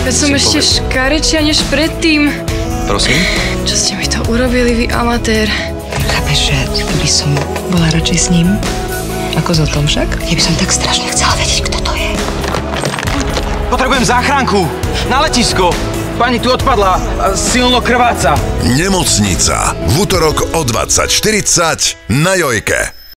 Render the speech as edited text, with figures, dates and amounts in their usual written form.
Veď som ešte škarečia než predtým. Prosím? Čo ste mi to urobili, vy amatér? Chápeš, že by som bola radšej s ním? Ako s Otom však? Ja by som tak strašne chcela vedieť, kto to je. Potrebujem záchranku. Na letisko. Pani tu odpadla a silno krváca. Nemocnica. V utorok o 20:40 na Jojke.